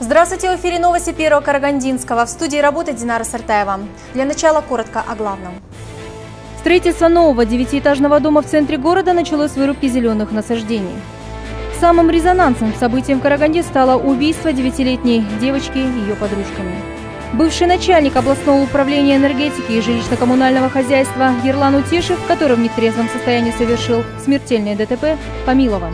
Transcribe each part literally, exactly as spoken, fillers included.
Здравствуйте, в эфире новости Первого Карагандинского. В студии работает Динара Сартаева. Для начала коротко о главном. Строительство нового девятиэтажного дома в центре города началось с вырубки зеленых насаждений. Самым резонансным событием в Караганде стало убийство девятилетней девочки ее подружками. Бывший начальник областного управления энергетики и жилищно-коммунального хозяйства Ерлан Утешев, который в нетрезвом состоянии совершил смертельное ДТП, помилован.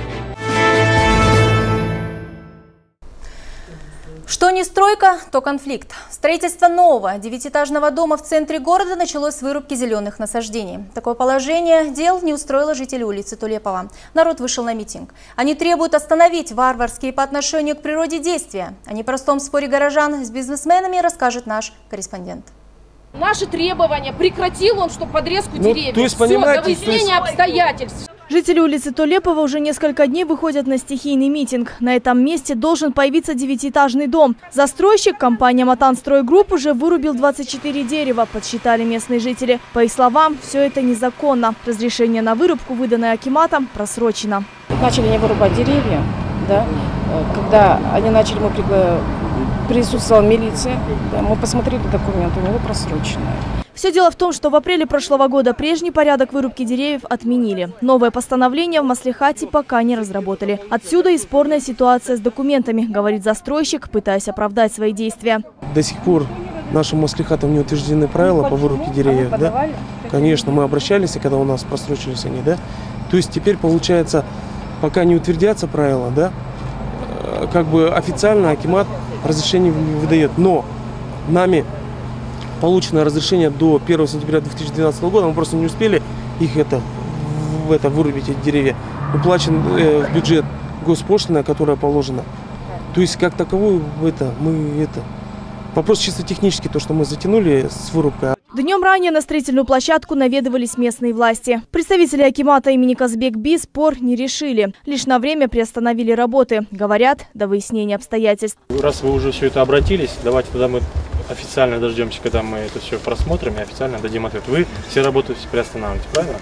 Что не стройка, то конфликт. Строительство нового девятиэтажного дома в центре города началось с вырубки зеленых насаждений. Такое положение дел не устроило жителей улицы Тулепова. Народ вышел на митинг. Они требуют остановить варварские по отношению к природе действия. О непростом споре горожан с бизнесменами расскажет наш корреспондент. Наши требования прекратил он, чтобы подрезку ну, деревьев. То есть, Все, понимаете, до выяснения есть... обстоятельств. Жители улицы Тулепова уже несколько дней выходят на стихийный митинг. На этом месте должен появиться девятиэтажный дом. Застройщик, компания «Матанстройгрупп», уже вырубил двадцать четыре дерева, подсчитали местные жители. По их словам, все это незаконно. Разрешение на вырубку, выданное акиматом, просрочено. Начали не вырубать деревья, да? Когда они начали, мы пригла... присутствовала милиция, да, мы посмотрели документы, у него просроченные. Все дело в том, что в апреле прошлого года прежний порядок вырубки деревьев отменили. Новое постановление в маслихате пока не разработали. Отсюда и спорная ситуация с документами, говорит застройщик, пытаясь оправдать свои действия. До сих пор нашим маслихатом не утверждены правила по вырубке деревьев. Да? Конечно, мы обращались, когда у нас просрочились они. Да? То есть теперь получается, пока не утвердятся правила, да, как бы официально акимат разрешение не выдает. Но нами получено разрешение до первого сентября две тысячи двенадцатого года, мы просто не успели их это, в это вырубить, эти деревья. Уплачен э, в бюджет госпошлина, которая положена. То есть как таковую это, мы это... Вопрос чисто технический, то, что мы затянули с вырубкой. Днем ранее на строительную площадку наведывались местные власти. Представители акимата имени Казбек-Би спор не решили. Лишь на время приостановили работы. Говорят, до выяснения обстоятельств. Раз вы уже все это обратились, давайте тогда мы официально дождемся, когда мы это все просмотрим и официально дадим ответ. Вы все работы приостанавливаете, правильно?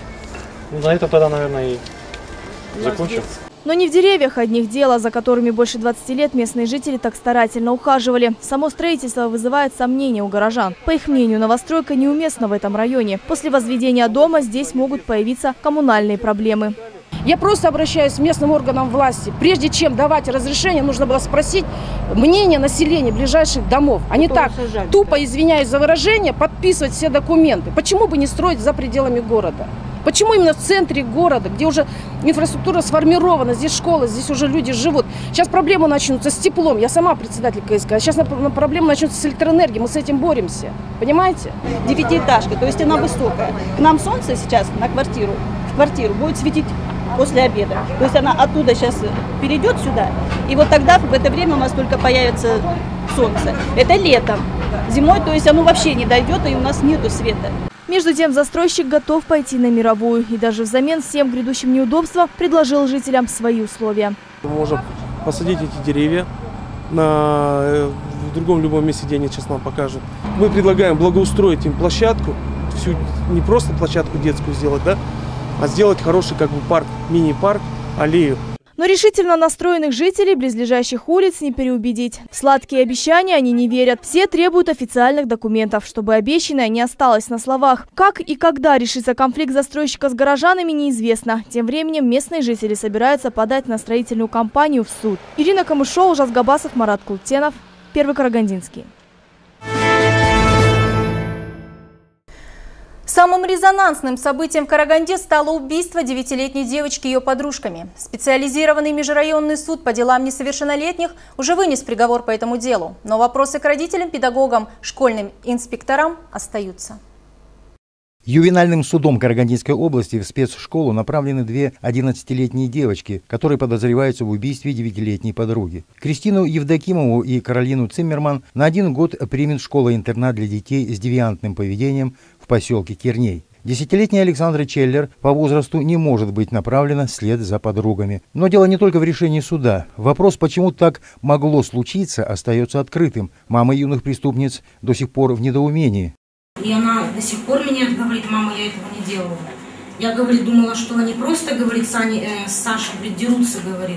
Ну, на этом тогда, наверное, и закончим. Но не в деревьях одних дело, за которыми больше двадцати лет местные жители так старательно ухаживали. Само строительство вызывает сомнения у горожан. По их мнению, новостройка неуместна в этом районе. После возведения дома здесь могут появиться коммунальные проблемы. Я просто обращаюсь к местным органам власти. Прежде чем давать разрешение, нужно было спросить мнение населения ближайших домов. А не так, тупо, извиняюсь за выражение, подписывать все документы. Почему бы не строить за пределами города? Почему именно в центре города, где уже инфраструктура сформирована, здесь школа, здесь уже люди живут. Сейчас проблемы начнутся с теплом. Я сама председатель КСК. Сейчас проблемы начнутся с электроэнергией. Мы с этим боремся. Понимаете? Девятиэтажка, то есть она высокая. К нам солнце сейчас на квартиру, в квартиру будет светить после обеда. То есть она оттуда сейчас перейдет сюда. И вот тогда в это время у нас только появится солнце. Это летом. Зимой, то есть оно вообще не дойдет, и у нас нету света. Между тем, застройщик готов пойти на мировую и даже взамен всем грядущим неудобствам предложил жителям свои условия. Мы можем посадить эти деревья на, в другом любом месте, где они сейчас нам покажут. Мы предлагаем благоустроить им площадку, всю, не просто площадку детскую сделать, да, а сделать хороший как бы парк, мини-парк, аллею. Но решительно настроенных жителей близлежащих улиц не переубедить. В сладкие обещания они не верят. Все требуют официальных документов, чтобы обещанное не осталось на словах. Как и когда решится конфликт застройщика с горожанами, неизвестно. Тем временем местные жители собираются подать на строительную компанию в суд. Ирина Камышова, Ужас Габасов, Марат Култенов, Первый Карагандинский. Самым резонансным событием в Караганде стало убийство девятилетней девочки и ее подружками. Специализированный межрайонный суд по делам несовершеннолетних уже вынес приговор по этому делу. Но вопросы к родителям, педагогам, школьным инспекторам остаются. Ювенальным судом Карагандинской области в спецшколу направлены две одиннадцатилетние девочки, которые подозреваются в убийстве девятилетней подруги. Кристину Евдокимову и Каролину Циммерман на один год примет школа-интернат для детей с девиантным поведением в поселке Керней. Десятилетняя Александра Челлер по возрасту не может быть направлена вслед за подругами. Но дело не только в решении суда. Вопрос, почему так могло случиться, остается открытым. Мама юных преступниц до сих пор в недоумении. И она до сих пор меня говорит: мама, я этого не делала. Я, говорит, думала, что они просто, говорит, Сани, э, с Сашей, говорит, дерутся, говорит.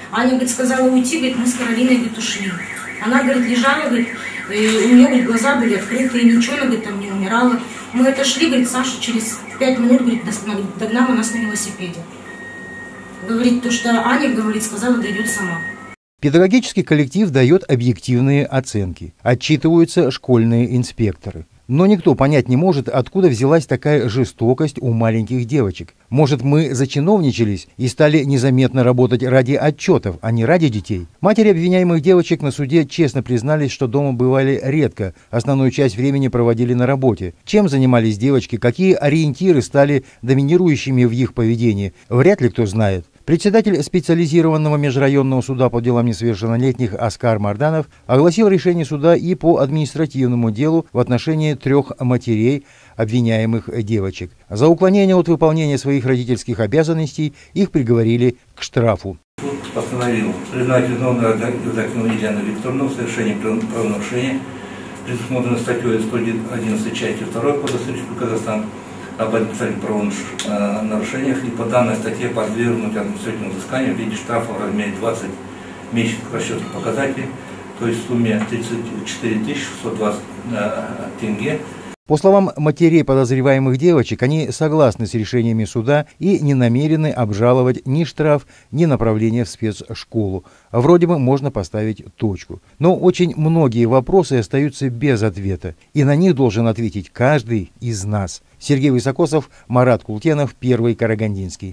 Аня, говорит, сказала уйти, говорит, мы с Каролиной, говорит, ушли. Она, говорит, лежала, говорит, у нее, говорит, глаза были открыты, ничего, она, говорит, там не умирала. Мы отошли, говорит, Саша через пять минут, говорит, догнала нас на велосипеде. Говорит, то, что Аня, говорит, сказала, дойдет сама. Педагогический коллектив дает объективные оценки. Отчитываются школьные инспекторы. Но никто понять не может, откуда взялась такая жестокость у маленьких девочек. Может, мы зачиновничались и стали незаметно работать ради отчетов, а не ради детей? Матери обвиняемых девочек на суде честно признались, что дома бывали редко, основную часть времени проводили на работе. Чем занимались девочки, какие ориентиры стали доминирующими в их поведении, вряд ли кто знает. Председатель специализированного межрайонного суда по делам несовершеннолетних Оскар Марданов огласил решение суда и по административному делу в отношении трех матерей обвиняемых девочек. За уклонение от выполнения своих родительских обязанностей их приговорили к штрафу. Суд постановил признать виновной Евдокимову Елену Викторовну в совершении правонарушения, предусмотрено статьей сто одиннадцать частью второй Кодекса Республики Казахстан, об административных правонарушениях и по данной статье подвергнуть административному взысканию в виде штрафа в размере двадцати месячных расчетных показателей, то есть в сумме тридцать четыре тысячи шестьсот двадцать тенге. По словам матерей подозреваемых девочек, они согласны с решениями суда и не намерены обжаловать ни штраф, ни направление в спецшколу. Вроде бы можно поставить точку. Но очень многие вопросы остаются без ответа, и на них должен ответить каждый из нас. Сергей Высокосов, Марат Култенов, Первый Карагандинский.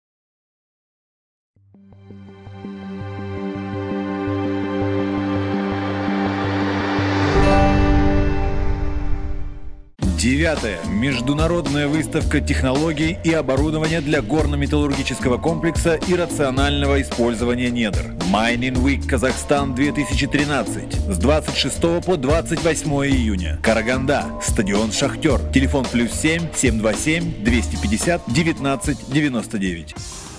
Девятая. Международная выставка технологий и оборудования для горно-металлургического комплекса и рационального использования недр. Mining Week Казахстан две тысячи тринадцать. С двадцать шестого по двадцать восьмое июня. Караганда. Стадион Шахтер. Телефон плюс семь семь два семь двести пятьдесят девятнадцать девяносто девять.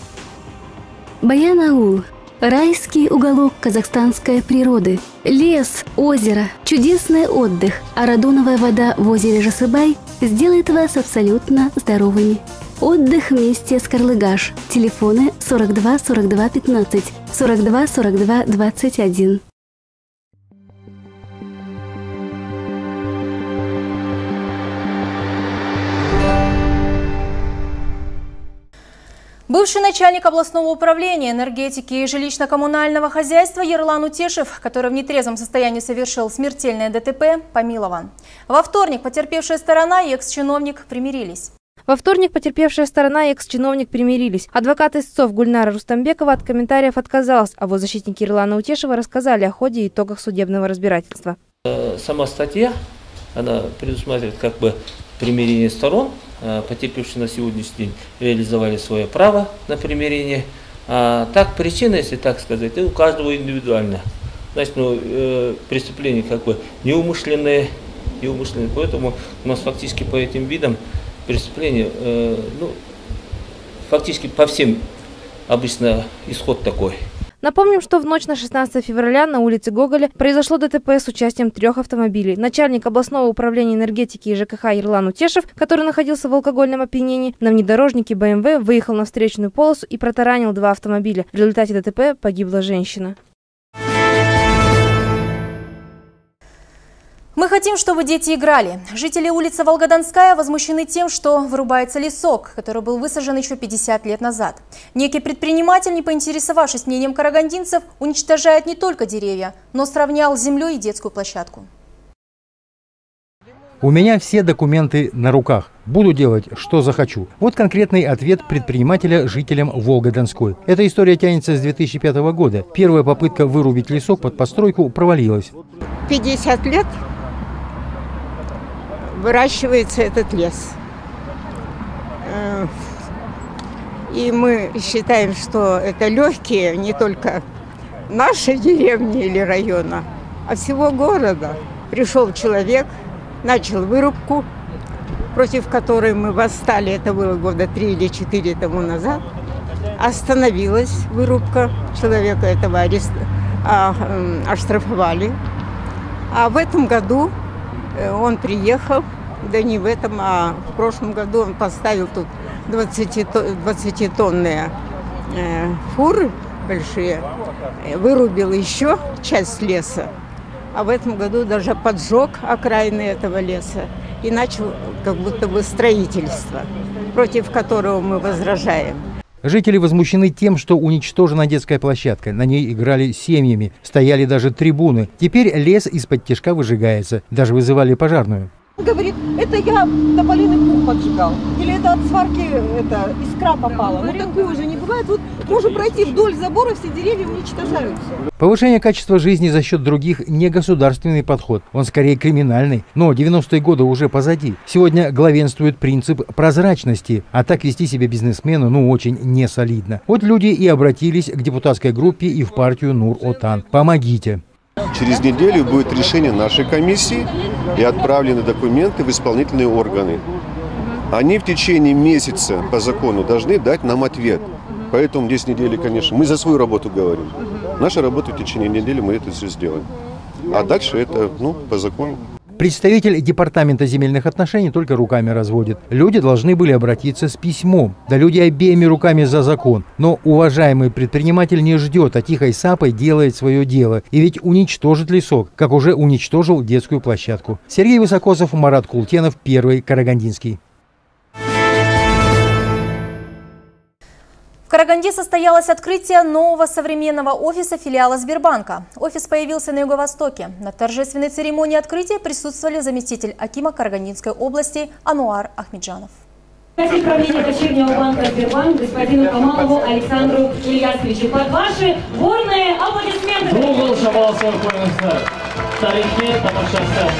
Баянаул. Райский уголок казахстанской природы. Лес, озеро, чудесный отдых, а радоновая вода в озере Жасыбай сделает вас абсолютно здоровыми. Отдых вместе с Карлыгаш. Телефоны сорок два сорок два пятнадцать, сорок два сорок два двадцать один. Бывший начальник областного управления энергетики и жилищно-коммунального хозяйства Ерлан Утешев, который в нетрезвом состоянии совершил смертельное ДТП, помилован. Во вторник потерпевшая сторона и экс-чиновник примирились. Во вторник потерпевшая сторона и экс-чиновник примирились. Адвокат истцов Гульнара Рустамбекова от комментариев отказалась, а вот защитники Ерлана Утешева рассказали о ходе и итогах судебного разбирательства. Сама статья, она предусматривает как бы примирение сторон. Потерпевшие на сегодняшний день реализовали свое право на примирение. А так причина, если так сказать, у каждого индивидуально. Значит, ну, э, преступления как бы неумышленные, неумышленные. Поэтому у нас фактически по этим видам преступления, э, ну, фактически по всем обычно исход такой. Напомним, что в ночь на шестнадцатое февраля на улице Гоголя произошло ДТП с участием трех автомобилей. Начальник областного управления энергетики и ЖКХ Ерлан Утешев, который находился в алкогольном опьянении, на внедорожнике бэ эм вэ выехал на встречную полосу и протаранил два автомобиля. В результате ДТП погибла женщина. Мы хотим, чтобы дети играли. Жители улицы Волгодонская возмущены тем, что вырубается лесок, который был высажен еще пятьдесят лет назад. Некий предприниматель, не поинтересовавшись мнением карагандинцев, уничтожает не только деревья, но сравнял с землей и детскую площадку. У меня все документы на руках. Буду делать, что захочу. Вот конкретный ответ предпринимателя жителям Волгодонской. Эта история тянется с две тысячи пятого года. Первая попытка вырубить лесок под постройку провалилась. пятьдесят лет выращивается этот лес. И мы считаем, что это легкие не только нашей деревни или района, а всего города. Пришел человек, начал вырубку, против которой мы восстали, это было года три или четыре тому назад. Остановилась вырубка, человека этого арест... а, оштрафовали. А в этом году он приехал, да не в этом, а в прошлом году он поставил тут двадцатитонные э, фуры большие. Вырубил еще часть леса, а в этом году даже поджег окраины этого леса и начал как будто бы строительство, против которого мы возражаем. Жители возмущены тем, что уничтожена детская площадка. На ней играли семьями, стояли даже трибуны. Теперь лес из-под тишка выжигается. Даже вызывали пожарную. Говорит, это я тополиный пух поджигал. Или это от сварки это, искра попала. Ну такое уже не бывает. Вот можно пройти вдоль забора, все деревья уничтожаются. Повышение качества жизни за счет других не государственный подход. Он скорее криминальный. Но девяностые годы уже позади. Сегодня главенствует принцип прозрачности. А так вести себя бизнесмену ну очень несолидно. Вот люди и обратились к депутатской группе и в партию Нур-Отан. Помогите. Через неделю будет решение нашей комиссии и отправлены документы в исполнительные органы. Они в течение месяца по закону должны дать нам ответ. Поэтому десять недель, конечно, мы за свою работу говорим. Наша работа в течение недели, мы это все сделаем. А дальше это, ну, по закону. Представитель департамента земельных отношений только руками разводит. Люди должны были обратиться с письмом. Да люди обеими руками за закон. Но уважаемый предприниматель не ждет, а тихой сапой делает свое дело. И ведь уничтожит лесок, как уже уничтожил детскую площадку. Сергей Высокосов, Марат Култенов, Первый Карагандинский. В Караганде состоялось открытие нового современного офиса филиала Сбербанка. Офис появился на Юго-Востоке. На торжественной церемонии открытия присутствовали заместитель акима Карагандинской области Ануар Ахмеджанов. Председатель правления дочернего банка Сбербанк господину Камалову Александру Ильясовичу. Под ваши бурные аплодисменты. Google шабался koyunuzlar. Tarihli tamaşası.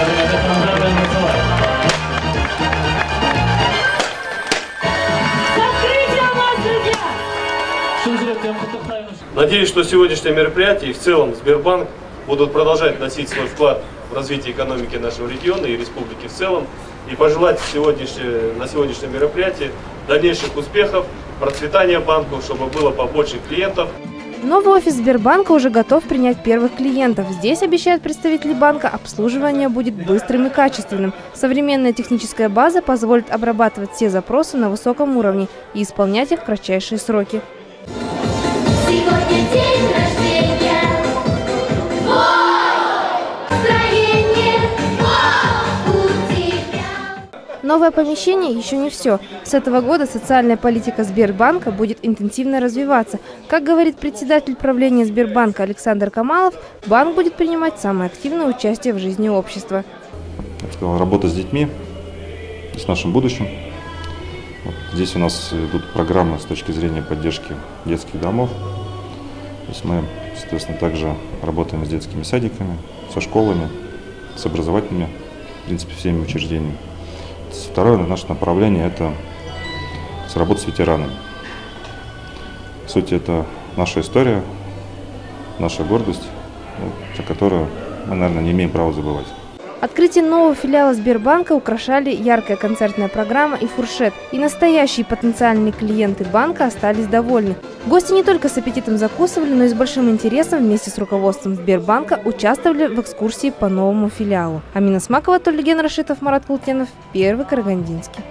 Надеюсь, что сегодняшнее мероприятие и в целом Сбербанк будут продолжать вносить свой вклад в развитие экономики нашего региона и республики в целом. И пожелать сегодняшнее, на сегодняшнем мероприятии дальнейших успехов, процветания банку, чтобы было побольше клиентов. Новый офис Сбербанка уже готов принять первых клиентов. Здесь, обещают представители банка, обслуживание будет быстрым и качественным. Современная техническая база позволит обрабатывать все запросы на высоком уровне и исполнять их в кратчайшие сроки. Сегодня день рождения. Настроение у тебя. Новое помещение еще не все. С этого года социальная политика Сбербанка будет интенсивно развиваться. Как говорит председатель правления Сбербанка Александр Камалов, банк будет принимать самое активное участие в жизни общества. Я сказал, работа с детьми, с нашим будущим. Вот здесь у нас идут программы с точки зрения поддержки детских домов. То есть мы, соответственно, также работаем с детскими садиками, со школами, с образовательными, в принципе, всеми учреждениями. Второе наше направление – это работа с ветеранами. По сути, это наша история, наша гордость, про которую мы, наверное, не имеем права забывать. Открытие нового филиала Сбербанка украшали яркая концертная программа и фуршет. И настоящие потенциальные клиенты банка остались довольны. Гости не только с аппетитом закусывали, но и с большим интересом вместе с руководством Сбербанка участвовали в экскурсии по новому филиалу. Амина Смакова, Тольген Рашитов, Марат Култенов, Первый Карагандинский.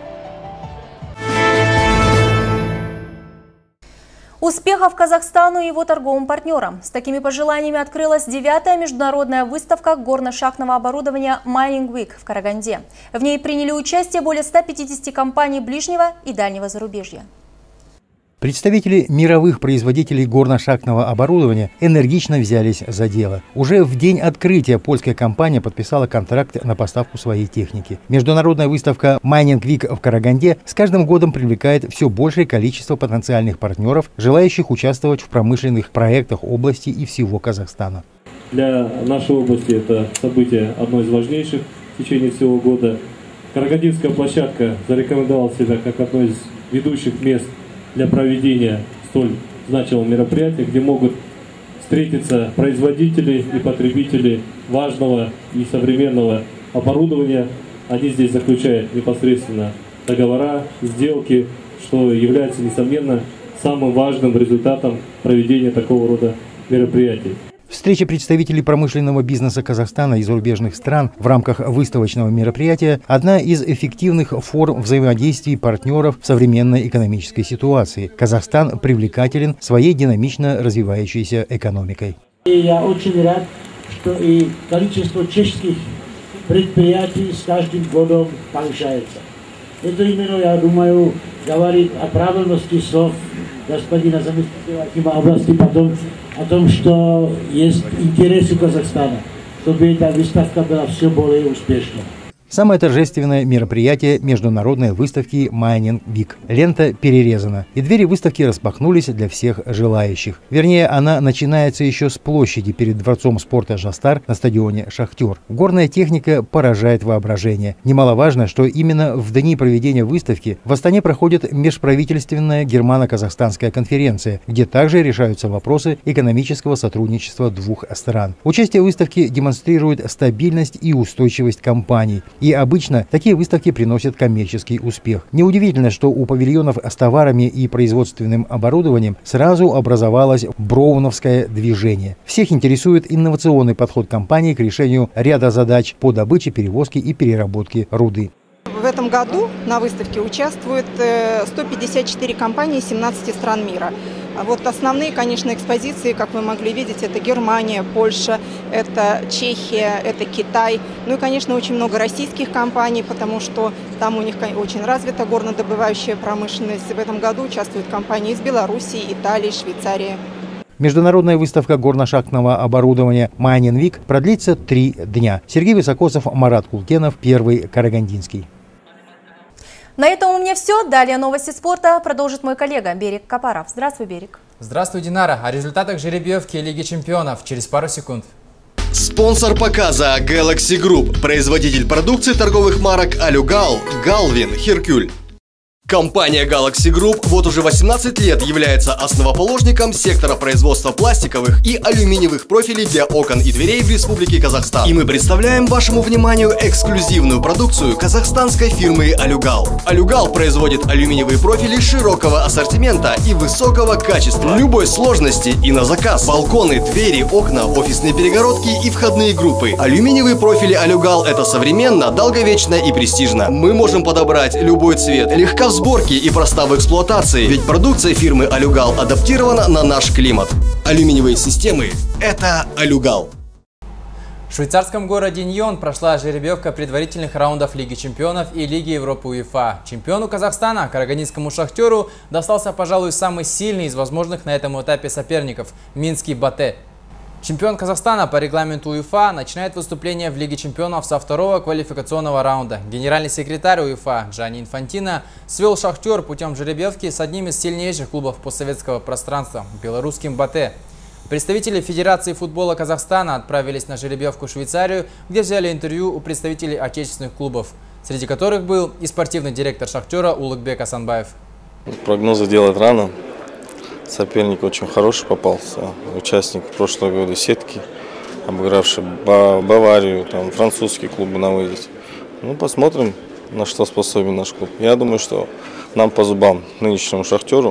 Успехов Казахстану и его торговым партнерам. С такими пожеланиями открылась девятая международная выставка горно-шахтного оборудования Mining Week в Караганде. В ней приняли участие более ста пятидесяти компаний ближнего и дальнего зарубежья. Представители мировых производителей горно-шахтного оборудования энергично взялись за дело. Уже в день открытия польская компания подписала контракт на поставку своей техники. Международная выставка Mining Week в Караганде с каждым годом привлекает все большее количество потенциальных партнеров, желающих участвовать в промышленных проектах области и всего Казахстана. Для нашей области это событие одно из важнейших в течение всего года. Карагандинская площадка зарекомендовала себя как одно из ведущих мест для проведения столь значимого мероприятия, где могут встретиться производители и потребители важного и современного оборудования. Они здесь заключают непосредственно договора, сделки, что является, несомненно, самым важным результатом проведения такого рода мероприятий. В Встреча представителей промышленного бизнеса Казахстана и зарубежных стран в рамках выставочного мероприятия – одна из эффективных форм взаимодействия партнеров в современной экономической ситуации. Казахстан привлекателен своей динамично развивающейся экономикой. И я очень рад, что и количество чешских предприятий с каждым годом повышается. Это именно, я думаю, говорит о правильности слов господина заместителя Акима области потом, о том, что есть интерес у Казахстана, чтобы эта выставка была все более успешной. Самое торжественное мероприятие международной выставки Mining Week. Лента перерезана, и двери выставки распахнулись для всех желающих. Вернее, она начинается еще с площади перед Дворцом спорта «Жастар» на стадионе «Шахтер». Горная техника поражает воображение. Немаловажно, что именно в дни проведения выставки в Астане проходит межправительственная германо-казахстанская конференция, где также решаются вопросы экономического сотрудничества двух стран. Участие в выставке демонстрирует стабильность и устойчивость компаний. И обычно такие выставки приносят коммерческий успех. Неудивительно, что у павильонов с товарами и производственным оборудованием сразу образовалось броуновское движение. Всех интересует инновационный подход компании к решению ряда задач по добыче, перевозке и переработке руды. В этом году на выставке участвуют сто пятьдесят четыре компании из семнадцати стран мира. Вот основные, конечно, экспозиции, как вы могли видеть, это Германия, Польша, это Чехия, это Китай. Ну и, конечно, очень много российских компаний, потому что там у них очень развита горнодобывающая промышленность. В этом году участвуют компании из Белоруссии, Италии, Швейцарии. Международная выставка горно-шахтного оборудования Mining Week продлится три дня. Сергей Высокосов, Марат Кулкенов, Первый Карагандинский. На этом у меня все. Далее новости спорта продолжит мой коллега Берик Капаров. Здравствуй, Берик. Здравствуй, Динара. О результатах жеребьевки Лиги чемпионов через пару секунд. Спонсор показа Galaxy Group, производитель продукции торговых марок Алюгал, Галвин, Херкюль. Компания Galaxy Group вот уже восемнадцать лет является основоположником сектора производства пластиковых и алюминиевых профилей для окон и дверей в Республике Казахстан. И мы представляем вашему вниманию эксклюзивную продукцию казахстанской фирмы Алюгал. Алюгал производит алюминиевые профили широкого ассортимента и высокого качества, любой сложности и на заказ. Балконы, двери, окна, офисные перегородки и входные группы. Алюминиевые профили Алюгал — это современно, долговечно и престижно. Мы можем подобрать любой цвет, легко в сборке и проста в эксплуатации, ведь продукция фирмы Алюгал адаптирована на наш климат. Алюминиевые системы – это Алюгал. В швейцарском городе Ньон прошла жеребьевка предварительных раундов Лиги чемпионов и Лиги Европы УЕФА. Чемпиону Казахстана, карагандинскому «Шахтеру», достался, пожалуй, самый сильный из возможных на этом этапе соперников – минский «Батэ». Чемпион Казахстана по регламенту УЕФА начинает выступление в Лиге чемпионов со второго квалификационного раунда. Генеральный секретарь УЕФА Джанни Инфантино свел «Шахтер» путем жеребьевки с одним из сильнейших клубов постсоветского пространства – белорусским «Батэ». Представители Федерации футбола Казахстана отправились на жеребьевку в Швейцарию, где взяли интервью у представителей отечественных клубов, среди которых был и спортивный директор «Шахтера» Улыкбек Асанбаев. Прогнозы делать рано. Соперник очень хороший попался, участник прошлого года сетки, обыгравший Баварию, там, французские клубы на выезде. Ну, посмотрим, на что способен наш клуб. Я думаю, что нам по зубам, нынешнему «Шахтеру»,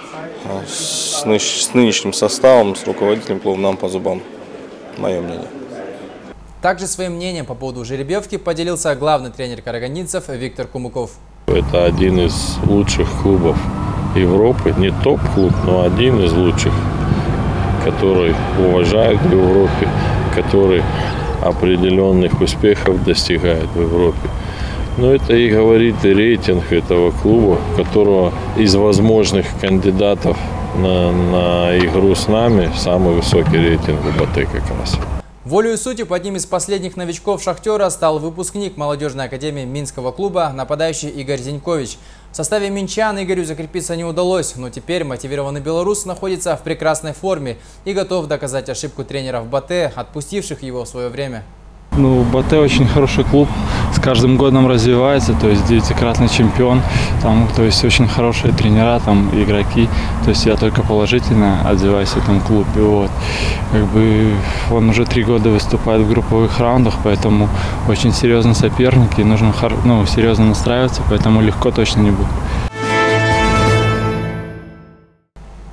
с, ны с нынешним составом, с руководителем клуба нам по зубам, мое мнение. Также своим мнением по поводу жеребьевки поделился главный тренер карагандинцев Виктор Кумыков. Это один из лучших клубов Европы, не топ-клуб, но один из лучших, который уважают в Европе, который определенных успехов достигает в Европе. Но это и говорит и рейтинг этого клуба, которого из возможных кандидатов на, на игру с нами самый высокий рейтинг в БАТЭ как раз. Волею судеб одним из последних новичков «Шахтера» стал выпускник молодежной академии Минского клуба, нападающий Игорь Зинькович. В составе минчан Игорю закрепиться не удалось, но теперь мотивированный белорус находится в прекрасной форме и готов доказать ошибку тренеров БАТЭ, отпустивших его в свое время. Ну, БАТЭ очень хороший клуб, с каждым годом развивается, то есть девятикратный чемпион, там, то есть очень хорошие тренера, там, игроки, то есть я только положительно отзываюсь о этом клубе, вот. Как бы он уже три года выступает в групповых раундах, поэтому очень серьезный соперник, и нужно, ну, серьезно настраиваться, поэтому легко точно не будет.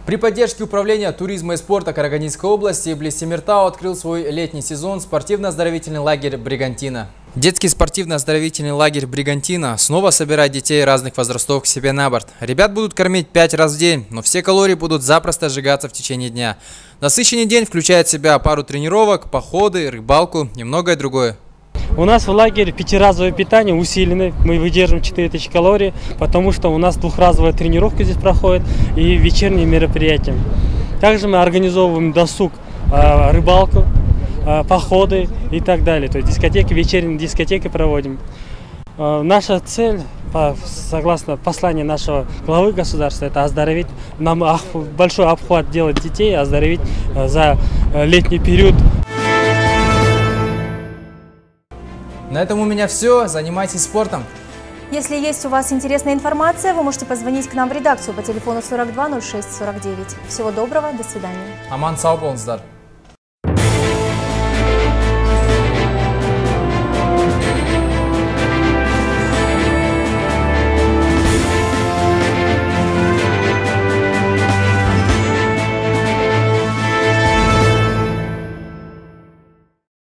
При поддержке Управления туризма и спорта Карагандинской области близ Темиртау открыл свой летний сезон спортивно-оздоровительный лагерь «Бригантина». Детский спортивно-оздоровительный лагерь «Бригантина» снова собирает детей разных возрастов к себе на борт. Ребят будут кормить пять раз в день, но все калории будут запросто сжигаться в течение дня. Насыщенный день включает в себя пару тренировок, походы, рыбалку и многое другое. У нас в лагере пятиразовое питание усиленное, мы выдерживаем четыре тысячи калорий, потому что у нас двухразовая тренировка здесь проходит и вечерние мероприятия. Также мы организовываем досуг, рыбалку, походы и так далее. То есть дискотеки, вечерние дискотеки проводим. Наша цель, согласно посланию нашего главы государства, это оздоровить, нам большой обхват делать детей, оздоровить за летний период. На этом у меня все. Занимайтесь спортом. Если есть у вас интересная информация, вы можете позвонить к нам в редакцию по телефону сорок два ноль шесть сорок девять. Всего доброго, до свидания. Аман сау болыңыздар.